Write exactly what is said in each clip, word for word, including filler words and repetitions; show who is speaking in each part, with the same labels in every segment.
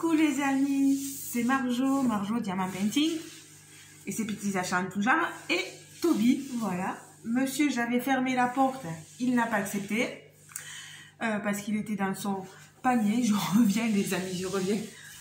Speaker 1: Coucou les amis, c'est Marjo, Marjo Diamant Painting et ses petits achats tout genre et Toby, voilà. Monsieur, j'avais fermé la porte, il n'a pas accepté euh, parce qu'il était dans son panier. Je reviens les amis, je reviens.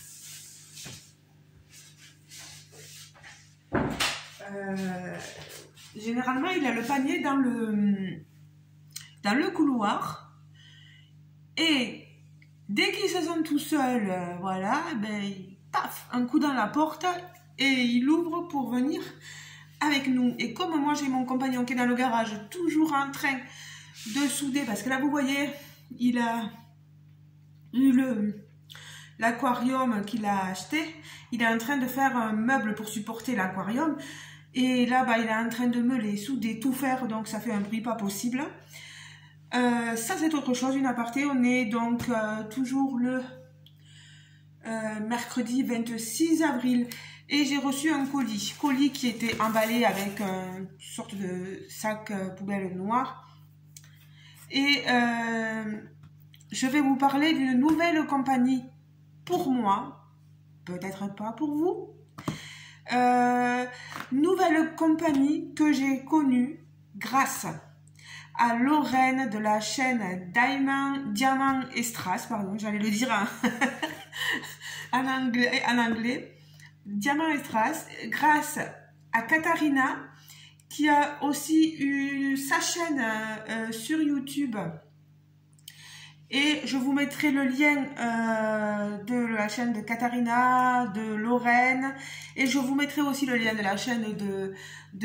Speaker 1: Euh, généralement, il a le panier dans le, dans le couloir et dès qu'il se sent tout seul, euh, voilà, ben, paf, un coup dans la porte et il ouvre pour venir avec nous. Et comme moi j'ai mon compagnon qui est dans le garage, toujours en train de souder, parce que là vous voyez, il a eu le l'aquarium qu'il a acheté, il est en train de faire un meuble pour supporter l'aquarium. Et là, bah, il est en train de meuler, souder, tout faire, donc ça fait un bruit pas possible. Euh, ça c'est autre chose, une aparté. On est donc euh, toujours le euh, mercredi vingt-six avril et j'ai reçu un colis, colis qui était emballé avec une sorte de sac euh, poubelle noir. Et euh, je vais vous parler d'une nouvelle compagnie pour moi, peut-être pas pour vous. Euh, nouvelle compagnie que j'ai connue grâce à Lorraine de la chaîne Diamant, Diamant et Strass, pardon, j'allais le dire en, en, anglais, en anglais, Diamant et Strass, grâce à Katharina qui a aussi eu sa chaîne euh, sur YouTube. Et je vous mettrai le lien euh, de la chaîne de Katharina, de Lorraine, et je vous mettrai aussi le lien de la chaîne de,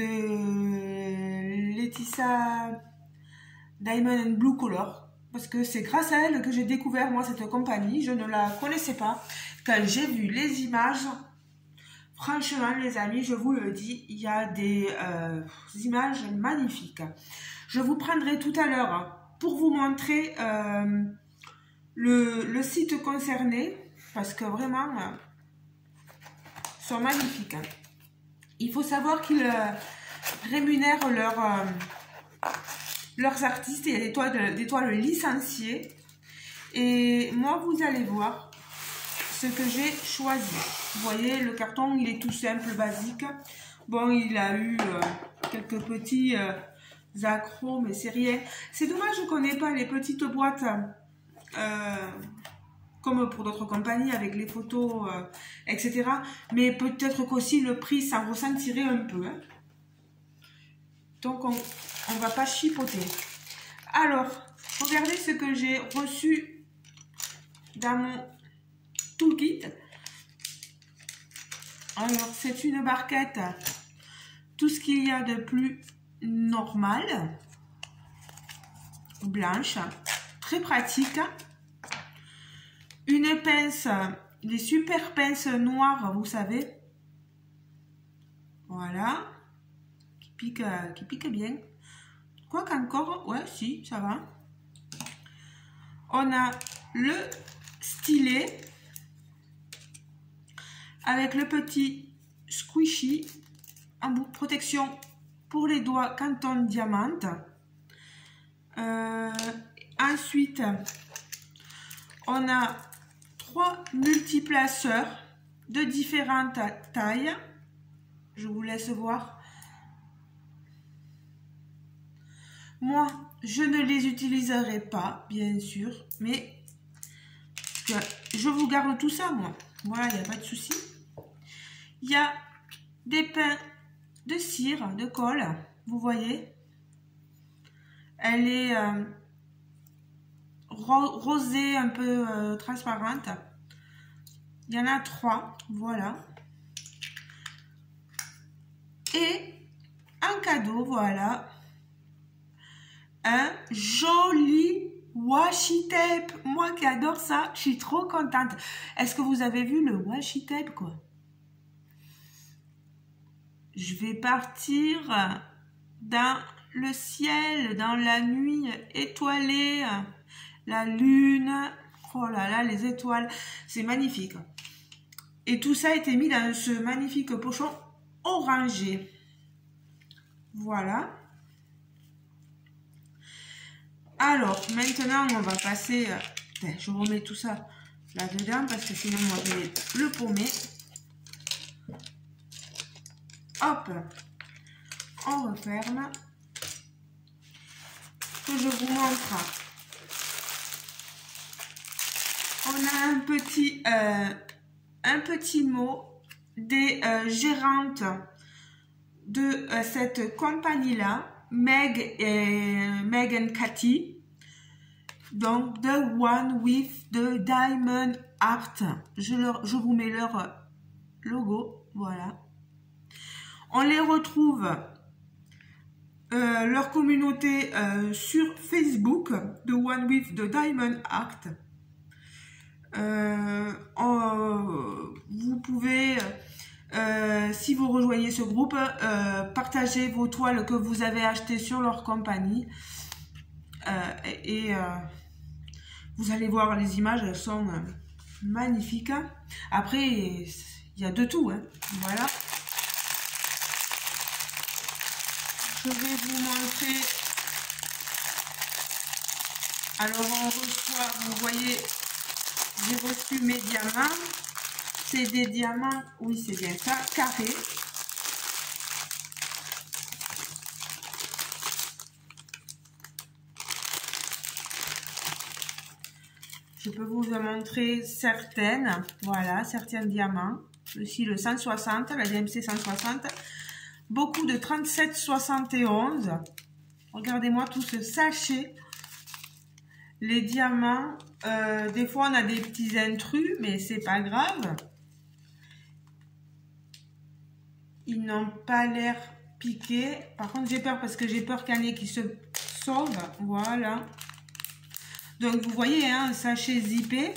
Speaker 1: de Laetitia Diamond and Blue Color, parce que c'est grâce à elle que j'ai découvert moi cette compagnie. Je ne la connaissais pas. Quand j'ai vu les images, franchement les amis, je vous le dis, il y a des euh, images magnifiques. Je vous prendrai tout à l'heure pour vous montrer euh, le, le site concerné, parce que vraiment, euh, ils sont magnifiques. Il faut savoir qu'ils euh, rémunèrent leur, euh, leurs artistes. Il y a des toiles, des toiles licenciées. Et moi, vous allez voir ce que j'ai choisi. Vous voyez, le carton, il est tout simple, basique. Bon, il a eu euh, quelques petits... Euh, accros, mais c'est rien. C'est dommage qu'on n'ait pas les petites boîtes euh, comme pour d'autres compagnies avec les photos, euh, et cetera. Mais peut-être qu'aussi le prix s'en ressentirait un peu. Hein. Donc on ne va pas chipoter. Alors, regardez ce que j'ai reçu dans mon toolkit. Alors, c'est une barquette. Tout ce qu'il y a de plus normale, blanche, très pratique. Une pince, des super pinces noires, vous savez. Voilà. Qui pique, qui pique bien. Quoi qu'encore, ouais, si, ça va. On a le stylet avec le petit squishy en bout de protection pour les doigts Canton Diamant. Euh, ensuite, on a trois multiplaceurs de différentes tailles. Je vous laisse voir. Moi, je ne les utiliserai pas, bien sûr, mais je vous garde tout ça, moi. Voilà, il n'y a pas de souci. Il y a des pains de cire, de colle, vous voyez, elle est euh, ro rosée, un peu euh, transparente. Il y en a trois, voilà. Et en cadeau, voilà, un joli washi tape. Moi qui adore ça, je suis trop contente. Est-ce que vous avez vu le washi tape, quoi? Je vais partir dans le ciel, dans la nuit étoilée, la lune. Oh là là, les étoiles, c'est magnifique. Et tout ça a été mis dans ce magnifique pochon orangé. Voilà. Alors, maintenant, on va passer... Je remets tout ça là-dedans parce que sinon moi je vais le paumer. Hop, on referme. Que je vous montre. On a un petit, euh, un petit mot des euh, gérantes de euh, cette compagnie-là, Meg et Meg and Cathy. Donc, The One with the Diamond Heart. Je, leur, je vous mets leur logo. Voilà. On les retrouve, euh, leur communauté euh, sur Facebook, The One with the Diamond Heart. Euh, euh, vous pouvez, euh, si vous rejoignez ce groupe, euh, partager vos toiles que vous avez achetées sur leur compagnie. Euh, et euh, vous allez voir les images, elles sont euh, magnifiques. Après, il y a de tout. Hein. Voilà. Je vais vous montrer. Alors, on reçoit, vous voyez, j'ai reçu mes diamants. C'est des diamants, oui, c'est bien ça, carrés. Je peux vous en montrer certaines. Voilà, certains diamants. Ici, le cent soixante, la D M C cent soixante. Beaucoup de trente-sept soixante et onze. Regardez-moi tout ce sachet. Les diamants, euh, des fois on a des petits intrus, mais c'est pas grave. Ils n'ont pas l'air piqués. Par contre, j'ai peur parce que j'ai peur qu'il y en ait qui se sauvent. Voilà. Donc, vous voyez, hein, un sachet zippé.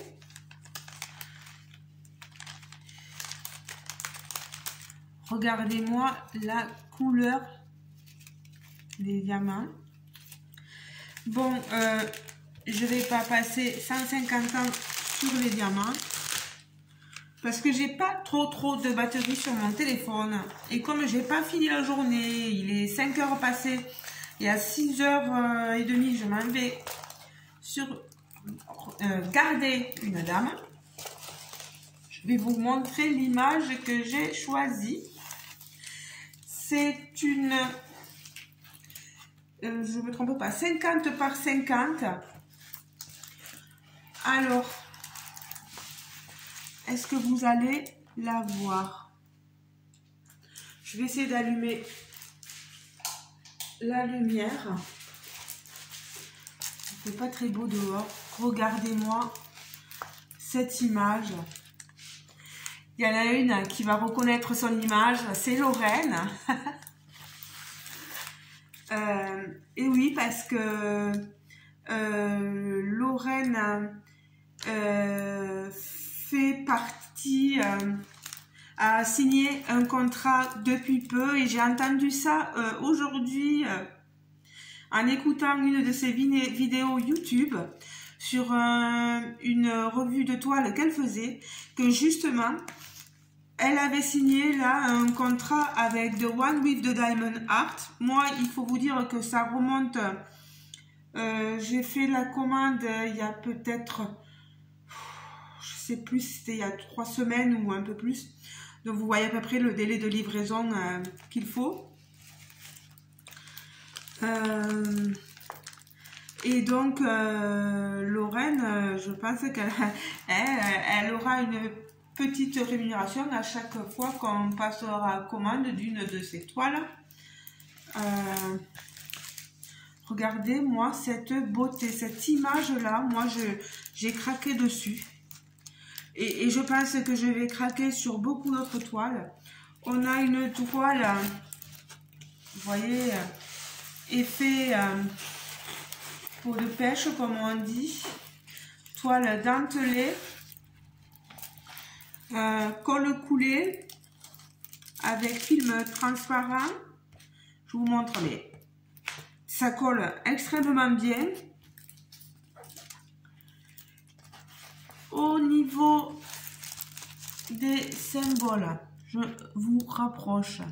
Speaker 1: Regardez-moi la couleur des diamants. Bon, euh, je vais pas passer cent cinquante ans sur les diamants parce que j'ai pas trop trop de batterie sur mon téléphone et comme j'ai pas fini la journée, il est cinq heures passées et à six heures trente je m'en vais sur euh, garder une dame. Je vais vous montrer l'image que j'ai choisie. C'est une euh, je me trompe pas, cinquante par cinquante. Alors, est-ce que vous allez la voir? Je vais essayer d'allumer la lumière. C'est pas très beau dehors. Regardez-moi cette image. Il y en a une qui va reconnaître son image, c'est Lorraine. euh, et oui, parce que euh, Lorraine euh, fait partie, euh, a signé un contrat depuis peu et j'ai entendu ça euh, aujourd'hui euh, en écoutant une de ses vidéos YouTube sur un, une revue de toile qu'elle faisait, que justement elle avait signé là un contrat avec The One with the Diamond Heart. Moi, il faut vous dire que ça remonte, euh, j'ai fait la commande euh, il y a peut-être, je sais plus, c'était il y a trois semaines ou un peu plus. Donc vous voyez à peu près le délai de livraison euh, qu'il faut. Euh, et donc euh, Lorraine, euh, je pense qu'elle elle, elle aura une petite rémunération à chaque fois qu'on passera commande d'une de ces toiles. Euh, regardez moi cette beauté, cette image là, moi je j'ai craqué dessus et, et je pense que je vais craquer sur beaucoup d'autres toiles. On a une toile, vous voyez, effet euh, peau de pêche comme on dit, toile dentelée, euh, colle coulée avec film transparent. Je vous montre les, ça colle extrêmement bien. Au niveau des symboles, je vous rapproche,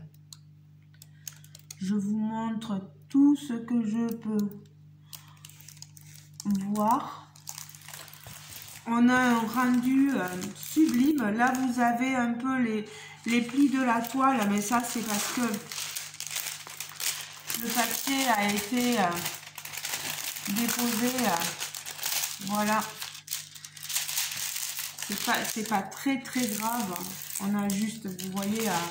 Speaker 1: je vous montre tout ce que je peux voir. on a un rendu euh, sublime. Là, vous avez un peu les, les plis de la toile, mais ça, c'est parce que le papier a été euh, déposé. Euh, voilà. C'est pas, c'est pas très, très grave. On a juste, vous voyez, à,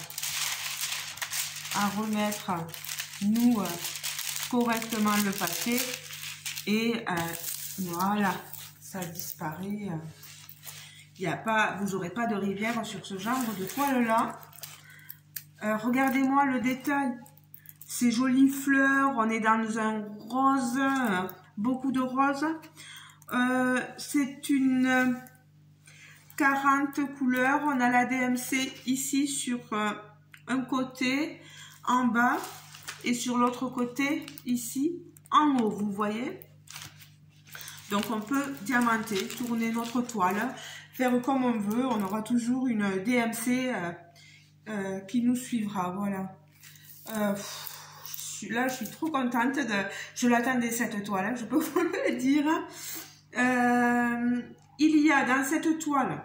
Speaker 1: à remettre, nous, euh, correctement le papier. Et euh, voilà, ça disparaît. Il y a pas, vous n'aurez pas de rivière sur ce genre de toile-là. Euh, Regardez-moi le détail. Ces jolies fleurs, on est dans un rose, beaucoup de rose. Euh, c'est une quarante couleurs. On a la D M C ici sur euh, un côté, en bas, et sur l'autre côté, ici, en haut, vous voyez. Donc on peut diamanter, tourner notre toile, faire comme on veut. On aura toujours une D M C euh, euh, qui nous suivra. Voilà. Euh, Là, je suis trop contente. De... Je l'attendais cette toile, je peux vous le dire. Euh, il y a dans cette toile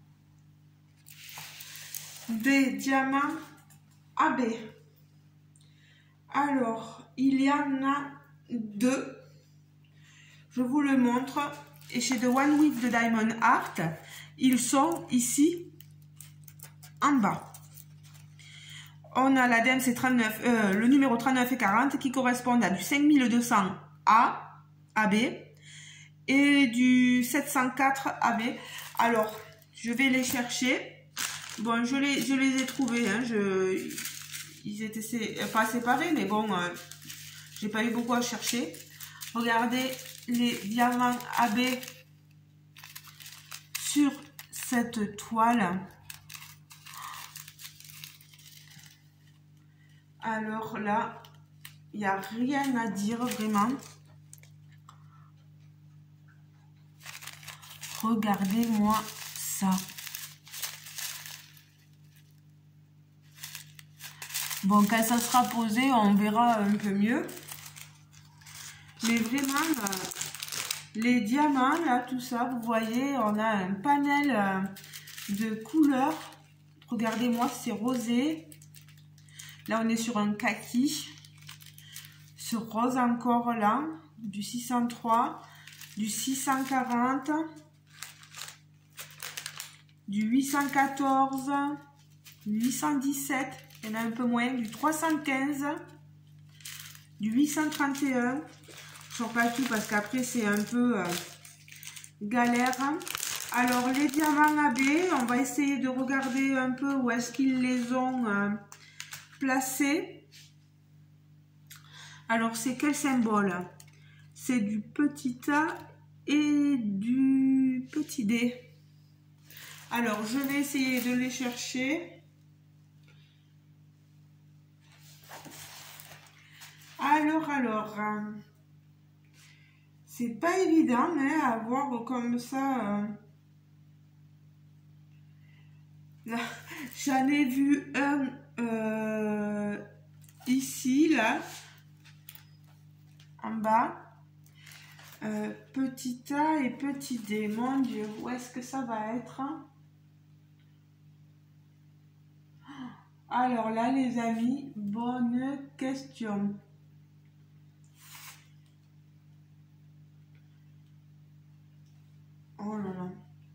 Speaker 1: des diamants A B. Alors, il y en a deux. Je vous le montre. Et chez The One with the Diamond Art, ils sont ici en bas. On a la D M C trente-neuf, euh, le numéro trente-neuf et quarante qui correspondent à du cinq mille deux cents A, A B, et du sept cent quatre A B. Alors, je vais les chercher. Bon, je les, je les ai trouvés. Hein, je, ils étaient sé, pas séparés, mais bon, euh, j'ai pas eu beaucoup à chercher. Regardez les diamants A B sur cette toile. Alors là, il n'y a rien à dire vraiment. Regardez-moi ça. Bon, quand ça sera posé, on verra un peu mieux. Mais vraiment, euh, les diamants, là, tout ça, vous voyez, on a un panel euh, de couleurs. Regardez-moi, c'est rosé. Là, on est sur un kaki. Ce rose encore là, du six cent trois, du six cent quarante, du huit cent quatorze, du huit cent dix-sept, il y en a un peu moins, du trois cent quinze, du huit cent trente et un. Je ne sors pas tout parce qu'après c'est un peu euh, galère. Alors les diamants A B, on va essayer de regarder un peu où est-ce qu'ils les ont euh, placés. Alors, c'est quel symbole? C'est du petit A et du petit D. Alors, je vais essayer de les chercher. Alors, alors, euh, c'est pas évident, mais à voir comme ça. Euh, J'en ai vu un euh, ici, là. En bas, euh, petit A et petit D. Mon Dieu, où est-ce que ça va être? Alors là, les amis, bonne question. Oh là là.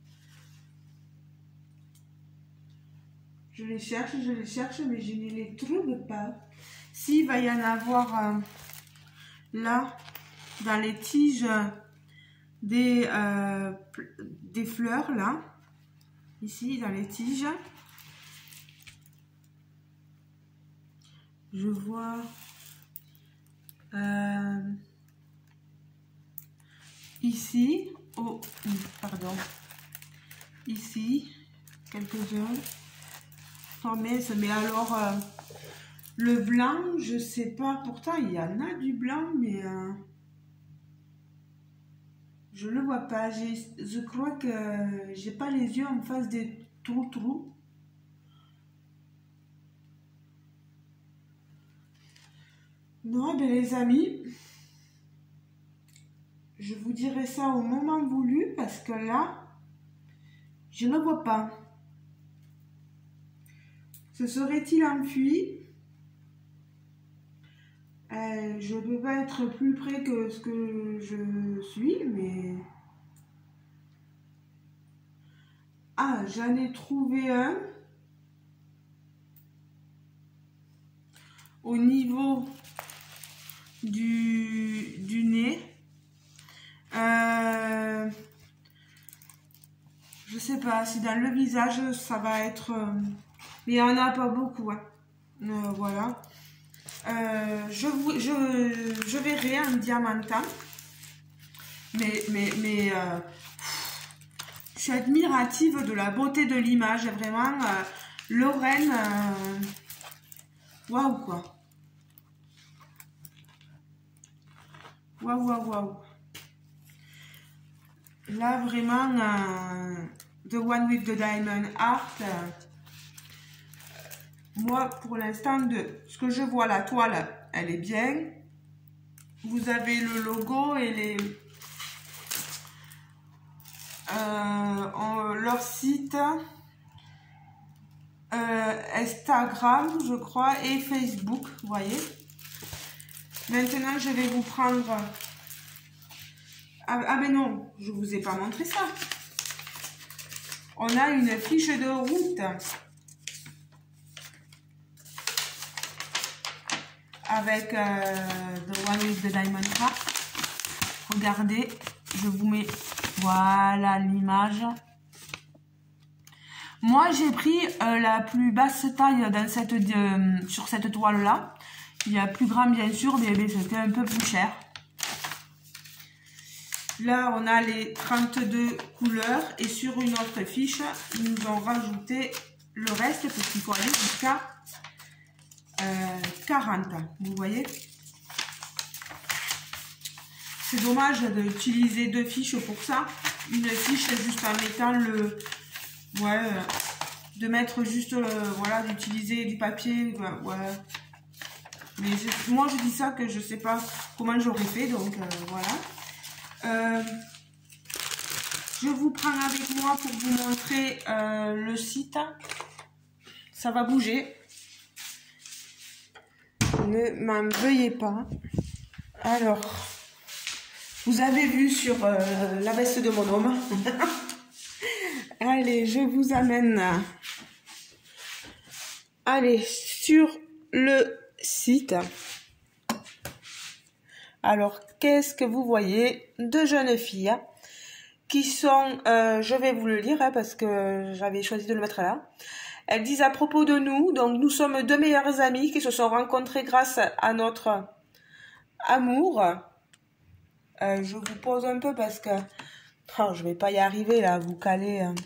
Speaker 1: Je les cherche, je les cherche, mais je ne les trouve pas. S'il va y en avoir... Euh, là, dans les tiges des, euh, des fleurs, là, ici, dans les tiges, je vois euh, ici, oh, pardon, ici, quelques-uns. Oh, mais, mais alors, euh, le blanc, je sais pas, pourtant il y en a du blanc, mais euh, je le vois pas. Je crois que j'ai pas les yeux en face des trous trous. Non, ben les amis, je vous dirai ça au moment voulu parce que là, Je ne vois pas. Se serait-il enfui? euh, Je ne peux pas être plus près que ce que je suis, mais... Ah, j'en ai trouvé un. Au niveau du, du nez. Euh, je sais pas si dans le visage ça va être... Euh, mais il n'y en a pas beaucoup. Hein. Euh, voilà. Euh, je, je, je verrai un diamantin. Mais, mais, mais euh, je suis admirative de la beauté de l'image. Vraiment, euh, Lorraine, waouh wow, quoi. Waouh, waouh, waouh. Là, vraiment, euh, The One with the Diamond Heart. Euh, moi, pour l'instant, de ce que je vois, la toile, elle est bien. Vous avez le logo et les... Euh, on, leur site, euh, Instagram, je crois, et Facebook, vous voyez. Maintenant, je vais vous prendre... Ah, ah mais non, je vous ai pas montré ça. On a une fiche de route avec euh, The One with the Diamond Heart. Regardez, je vous mets, voilà l'image. Moi, j'ai pris euh, la plus basse taille dans cette, euh, sur cette toile-là. Il y a plus grand, bien sûr, mais, mais c'était un peu plus cher. Là, on a les trente-deux couleurs et sur une autre fiche, ils nous ont rajouté le reste parce qu'il faut aller jusqu'à euh, quarante. Vous voyez? C'est dommage d'utiliser deux fiches pour ça. Une fiche juste en mettant le... Ouais, euh, de mettre juste... Euh, voilà, d'utiliser du papier. Ouais. Mais je, moi, je dis ça que je sais pas comment j'aurais fait, donc euh, voilà. Euh, je vous prends avec moi pour vous montrer euh, le site. Ça va bouger. Ne m'en veuillez pas. Alors, vous avez vu sur euh, la veste de mon homme. Allez, je vous amène. Allez, sur le site. Alors, qu'est-ce que vous voyez? Deux jeunes filles qui sont, euh, je vais vous le lire hein, parce que j'avais choisi de le mettre là. Elles disent à propos de nous, donc nous sommes deux meilleures amies qui se sont rencontrées grâce à notre amour. Euh, je vous pose un peu parce que oh, je vais pas y arriver là, à vous caler. Hein.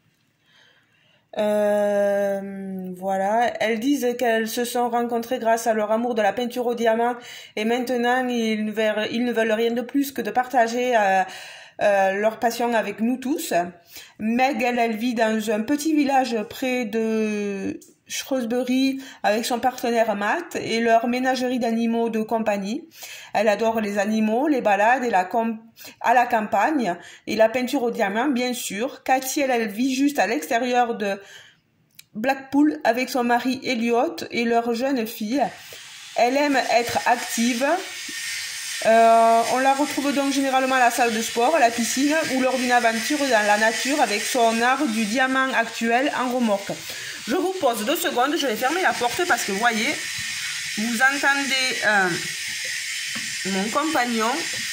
Speaker 1: Euh, voilà, elles disent qu'elles se sont rencontrées grâce à leur amour de la peinture au diamant et maintenant ils ne veulent, ils ne veulent rien de plus que de partager euh, euh, leur passion avec nous tous. Meg, elle, elle vit dans un petit village près de Shrewsbury avec son partenaire Matt et leur ménagerie d'animaux de compagnie. Elle adore les animaux, les balades et la com à la campagne et la peinture au diamant, bien sûr. Cathy, elle, elle vit juste à l'extérieur de Blackpool avec son mari Elliot et leur jeune fille. Elle aime être active. Euh, on la retrouve donc généralement à la salle de sport, à la piscine ou lors d'une aventure dans la nature avec son art du diamant actuel en remorque. Je vous pose deux secondes, je vais fermer la porte parce que vous voyez, vous entendez euh, mon compagnon.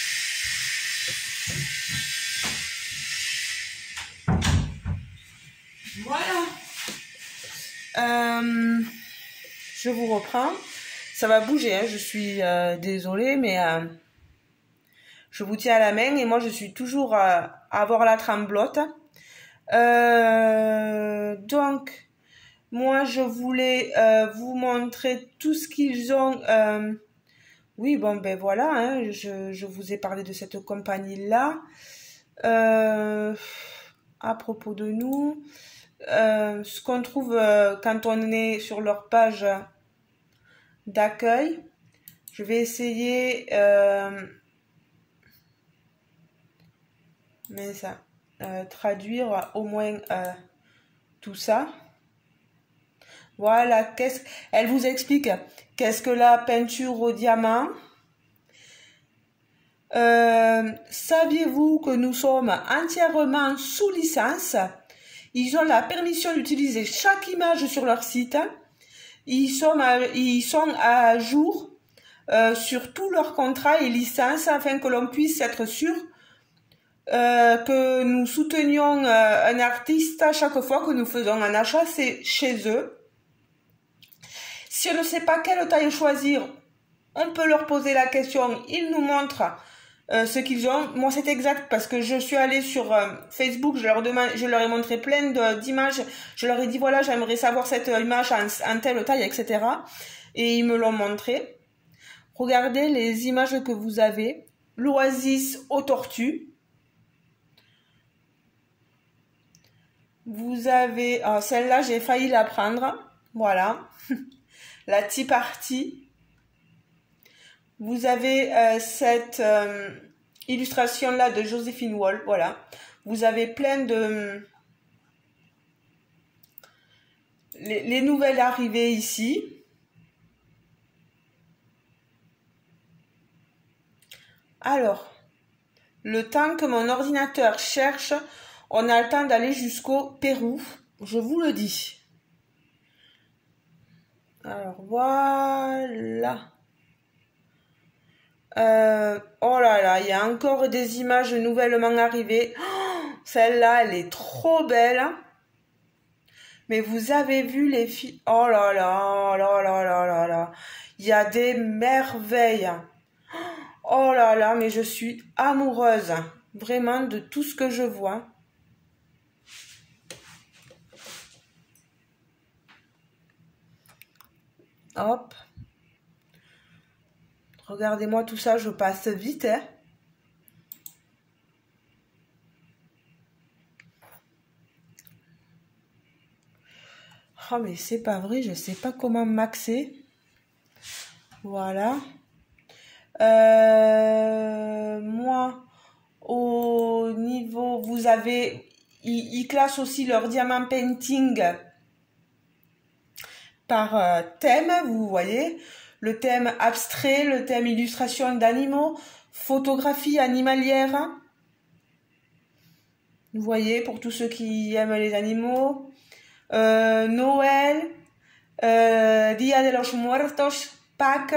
Speaker 1: Voilà. Euh, je vous reprends. Ça va bouger, hein, je suis euh, désolée, mais euh, je vous tiens à la main et moi je suis toujours euh, à avoir la tremblote. Euh, donc, moi je voulais euh, vous montrer tout ce qu'ils ont. Euh, oui, bon ben voilà, hein, je, je vous ai parlé de cette compagnie-là. Euh, à propos de nous, euh, ce qu'on trouve euh, quand on est sur leur page d'accueil. Je vais essayer... Euh, mais ça... euh, traduire au moins euh, tout ça. Voilà, qu'est-ce elle vous explique qu'est-ce que la peinture au diamant. Euh, saviez-vous que nous sommes entièrement sous licence? Ils ont la permission d'utiliser chaque image sur leur site. Ils sont à, ils sont à jour euh, sur tous leurs contrats et licences afin que l'on puisse être sûr euh, que nous soutenions euh, un artiste à chaque fois que nous faisons un achat, c'est chez eux. Si on ne sait pas quelle taille choisir, on peut leur poser la question, ils nous montrent euh, ce qu'ils ont. Moi c'est exact parce que je suis allée sur euh, Facebook, je leur, demande, je leur ai montré plein d'images, je leur ai dit voilà j'aimerais savoir cette image en, en telle taille, et cetera. Et ils me l'ont montré. Regardez les images que vous avez, l'oasis aux tortues. Vous avez, oh, celle-là j'ai failli la prendre, voilà, la Tea Party. Vous avez euh, cette euh, illustration-là de Joséphine Wall, voilà. Vous avez plein de... Les, les nouvelles arrivées ici. Alors, le temps que mon ordinateur cherche, on a le temps d'aller jusqu'au Pérou, je vous le dis. Alors, voilà. Euh, oh là là, il y a encore des images nouvellement arrivées. Oh, celle-là, elle est trop belle. Mais vous avez vu les filles... Oh là là, là là là là là. Il y a des merveilles. Oh là là, mais je suis amoureuse. Vraiment de tout ce que je vois. Hop. Regardez-moi tout ça, je passe vite. Hein. Oh mais c'est pas vrai, je sais pas comment maxer. Voilà. Euh, moi, au niveau, vous avez, ils, ils classent aussi leur diamant painting par euh, thème, vous voyez. Le thème abstrait, le thème illustration d'animaux, photographie animalière. Vous voyez, pour tous ceux qui aiment les animaux. Euh, Noël, euh, Dia de los Muertos, Pâques,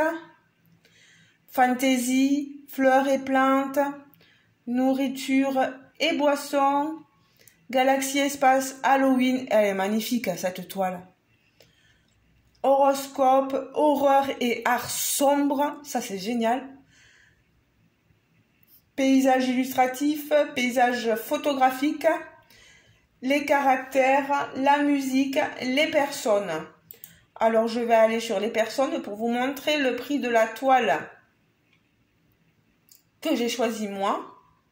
Speaker 1: fantaisie, fleurs et plantes, nourriture et boissons, galaxie, espace, Halloween. Elle est magnifique, cette toile. Horoscope, horreur et art sombre, ça c'est génial. Paysage illustratif, paysage photographique, les caractères, la musique, les personnes. Alors je vais aller sur les personnes pour vous montrer le prix de la toile que j'ai choisi moi.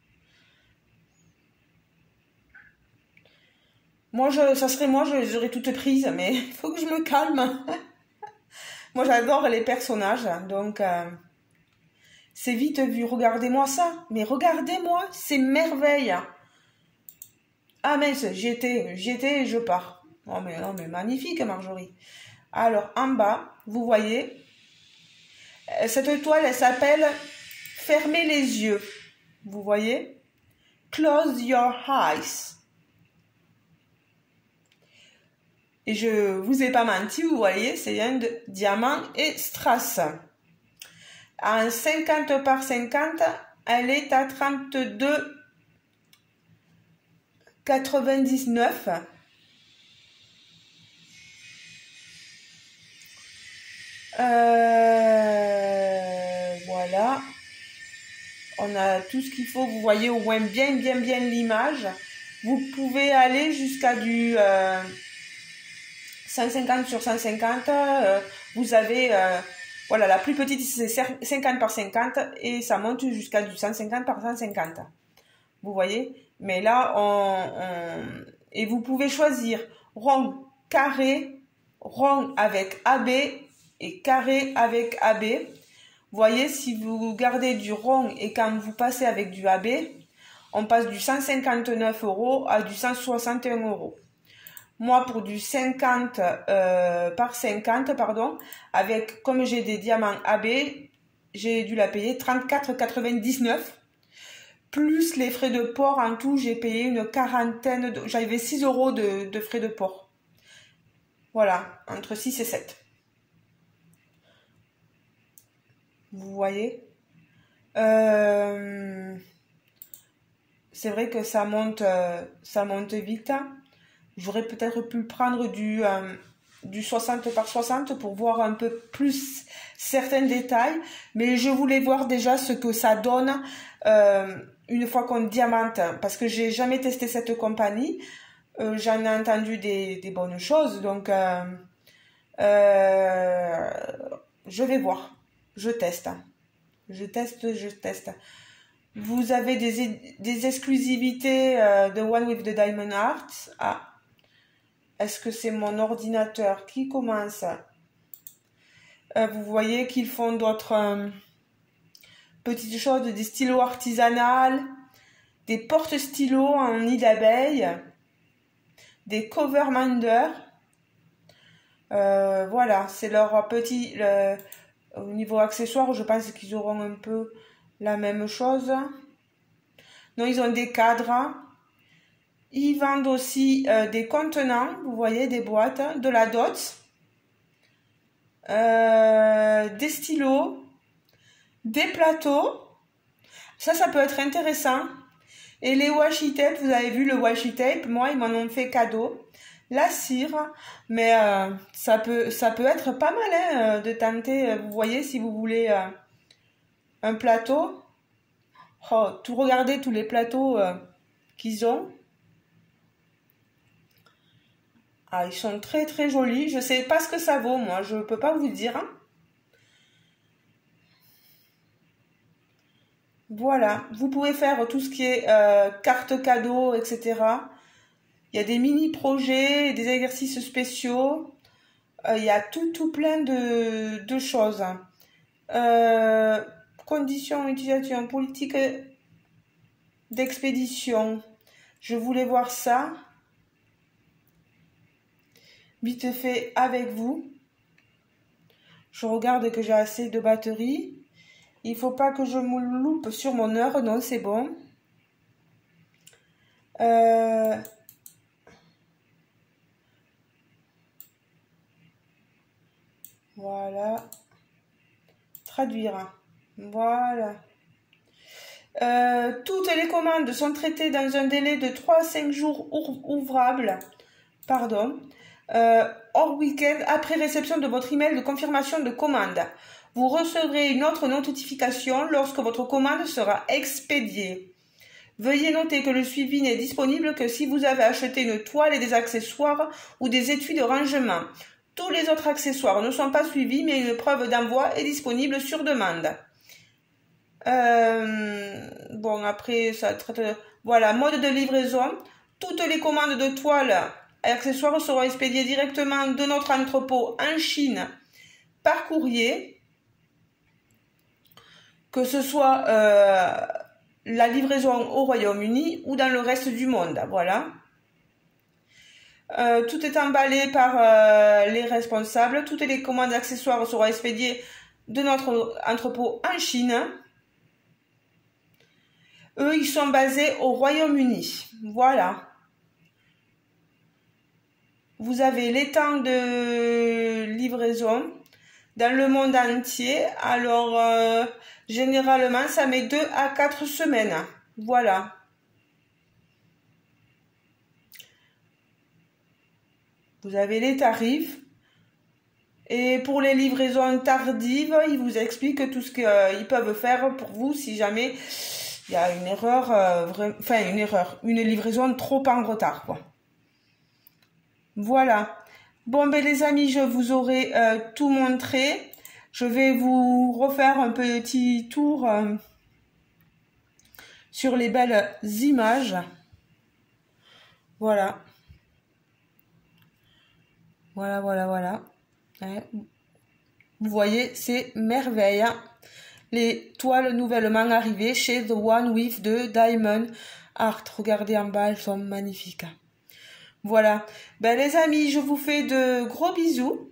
Speaker 1: Moi, je, ça serait moi, je les aurais toutes prises, mais il faut que je me calme. Moi, j'adore les personnages, donc euh, c'est vite vu. Regardez-moi ça, mais regardez-moi, c'est merveille. Ah mince, j'y étais, j'y étais et je pars. Oh mais non, mais magnifique, Marjorie. Alors, en bas, vous voyez, cette toile, elle s'appelle « Fermez les yeux ». Vous voyez ? « Close your eyes ». Et je vous ai pas menti, vous voyez, c'est un de diamant et strass. En cinquante par cinquante, elle est à trente-deux quatre-vingt-dix-neuf. Euh, voilà. On a tout ce qu'il faut, vous voyez au moins bien, bien, bien l'image. Vous pouvez aller jusqu'à du... Euh, cent cinquante sur cent cinquante, euh, vous avez, euh, voilà, la plus petite c'est cinquante par cinquante et ça monte jusqu'à du cent cinquante par cent cinquante. Vous voyez? Mais là, on, on, et vous pouvez choisir rond, carré, rond avec A B et carré avec A B. Vous voyez, si vous gardez du rond et quand vous passez avec du A B, on passe du cent cinquante-neuf euros à du cent soixante et un euros. Moi, pour du cinquante euh, par cinquante, pardon, avec, comme j'ai des diamants A B, j'ai dû la payer trente-quatre quatre-vingt-dix-neuf. Plus les frais de port, en tout, j'ai payé une quarantaine, de, j'avais six euros de, de frais de port. Voilà, entre six et sept. Vous voyez, euh, c'est vrai que ça monte, euh, ça monte vite. J'aurais peut-être pu prendre du, euh, du soixante par soixante pour voir un peu plus certains détails. Mais je voulais voir déjà ce que ça donne euh, une fois qu'on diamante. Parce que j'ai jamais testé cette compagnie. Euh, J'en ai entendu des, des bonnes choses. Donc, euh, euh, je vais voir. Je teste. Je teste, je teste. Vous avez des, des exclusivités euh, de One with the Diamond Heart. Ah. Est-ce que c'est mon ordinateur qui commence? euh, Vous voyez qu'ils font d'autres euh, petites choses, des stylos artisanales, des porte-stylos en nid d'abeille, des cover minders. Euh, voilà, c'est leur petit... Le, au niveau accessoire, je pense qu'ils auront un peu la même chose. Non, ils ont des cadres. Ils vendent aussi euh, des contenants, vous voyez, des boîtes, de la dot, euh, des stylos, des plateaux. Ça, ça peut être intéressant. Et les washi tape, vous avez vu le washi tape, moi, ils m'en ont fait cadeau. La cire, mais euh, ça, peut, ça peut être pas mal hein, de tenter, vous voyez, si vous voulez euh, un plateau. Oh, tout regardez tous les plateaux euh, qu'ils ont. Ah, ils sont très très jolis. Je sais pas ce que ça vaut, moi. Je peux pas vous dire. Hein. Voilà. Vous pouvez faire tout ce qui est euh, carte cadeau, et cetera. Il y a des mini-projets, des exercices spéciaux. Euh, il y a tout, tout plein de, de choses. Euh, conditions d'utilisation, politique d'expédition. Je voulais voir ça. Vite fait avec vous. Je regarde que j'ai assez de batterie. Il faut pas que je me loupe sur mon heure. Non, c'est bon. Euh... Voilà. Traduire. Voilà. Euh, toutes les commandes sont traitées dans un délai de trois à cinq jours ouvrables. Pardon. Euh, hors week-end, après réception de votre email de confirmation de commande. Vous recevrez une autre notification lorsque votre commande sera expédiée. Veuillez noter que le suivi n'est disponible que si vous avez acheté une toile et des accessoires ou des étuis de rangement. Tous les autres accessoires ne sont pas suivis, mais une preuve d'envoi est disponible sur demande. Euh, bon, après, ça traite... Voilà, mode de livraison. Toutes les commandes de toiles et accessoires seront expédiés directement de notre entrepôt en Chine par courrier, que ce soit euh, la livraison au Royaume-Uni ou dans le reste du monde. Voilà. Euh, tout est emballé par euh, les responsables. Toutes les commandes accessoires seront expédiées de notre entrepôt en Chine. Eux, ils sont basés au Royaume-Uni. Voilà. Vous avez les temps de livraison dans le monde entier. Alors, euh, généralement, ça met deux à quatre semaines. Voilà. Vous avez les tarifs. Et pour les livraisons tardives, ils vous expliquent tout ce qu'ils euh, peuvent faire pour vous si jamais il y a une erreur, euh, vra... enfin une erreur, une livraison trop en retard, quoi. Voilà. Bon, ben les amis, je vous aurai euh, tout montré. Je vais vous refaire un petit tour euh, sur les belles images. Voilà. Voilà, voilà, voilà. Vous voyez, c'est merveille. Hein. Les toiles nouvellement arrivées chez The One with the Diamond
Speaker 2: Art. Regardez en bas, elles sont magnifiques. Voilà. Ben, les amis, je vous fais de gros bisous.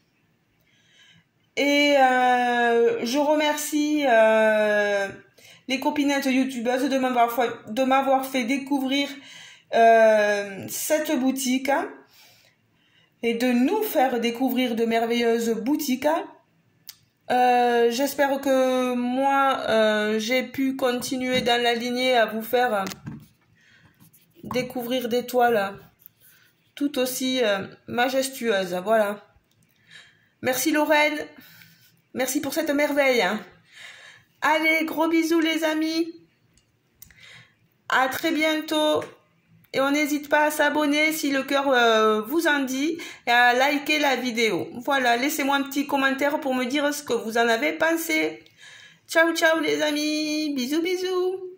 Speaker 2: Et euh, je remercie euh, les copinettes youtubeuses de m'avoir fait, de m'avoir fait découvrir euh, cette boutique et de nous faire découvrir de merveilleuses boutiques. Euh, j'espère que moi, euh, j'ai pu continuer dans la lignée à vous faire découvrir des toiles tout aussi euh, majestueuses. Voilà. Merci Lorraine. Merci pour cette merveille. Allez, gros bisous les amis. À très bientôt. Et on n'hésite pas à s'abonner si le cœur euh, vous en dit et à liker la vidéo. Voilà, laissez-moi un petit commentaire pour me dire ce que vous en avez pensé. Ciao, ciao les amis. Bisous, bisous.